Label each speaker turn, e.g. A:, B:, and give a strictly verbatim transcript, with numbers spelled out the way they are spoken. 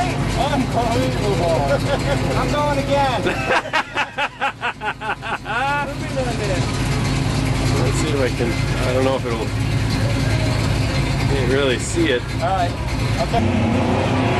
A: Unbelievable. I'm going again.
B: Let's see if I can, I don't know if it'll, can't really see it.
A: All right. Okay.